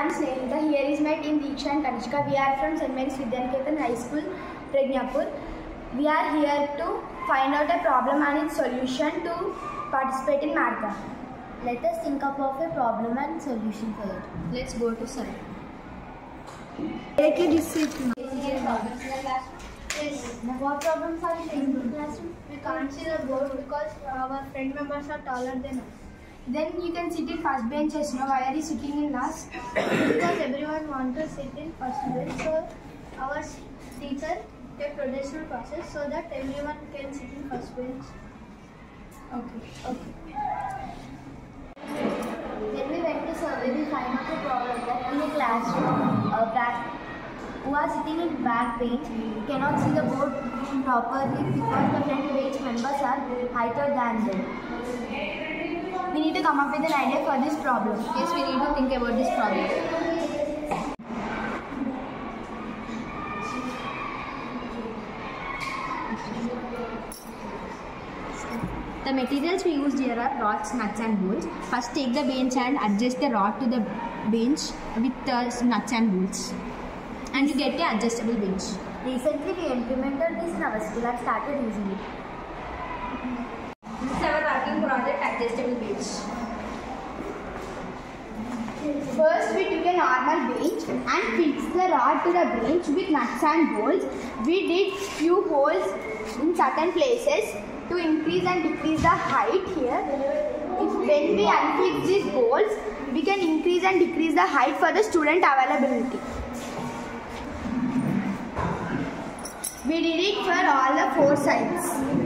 am Snehita. Here is my team Deeksha and Kanishka. We are from St. Mary's Vidyaniketan High School, Pragnapur. We are here to find out a problem and its solution to participate in marathon. Let us think up of a problem and solution for it. Let's go to sir. Directly receive. Yes. What problems are we facing in the classroom? We can't see the board because our friend members are taller than us. Then you can sit in first benches. No, why are you sitting in last? Because everyone wants to sit in first bench, so our teacher take rotational process so that everyone can sit in first bench. Okay. When we went to survey, we find out a problem that in a classroom, who are sitting in back bench cannot see the board properly because the front bench members are higher than them. We need to come up with an idea for this problem. Yes, we need to think about this problem. The materials we used here are rods, nuts and bolts. First take the bench and adjust the rod to the bench with the nuts and bolts. And you get an adjustable bench. Recently we implemented this in our school and started using it. This is our working project, adjustable bench. First, we took a normal bench and fixed the rod to the bench with nuts and bolts. We did few holes in certain places to increase and decrease the height here. When we unfix these bolts, we can increase and decrease the height for the student availability. We did it for all the 4 sides.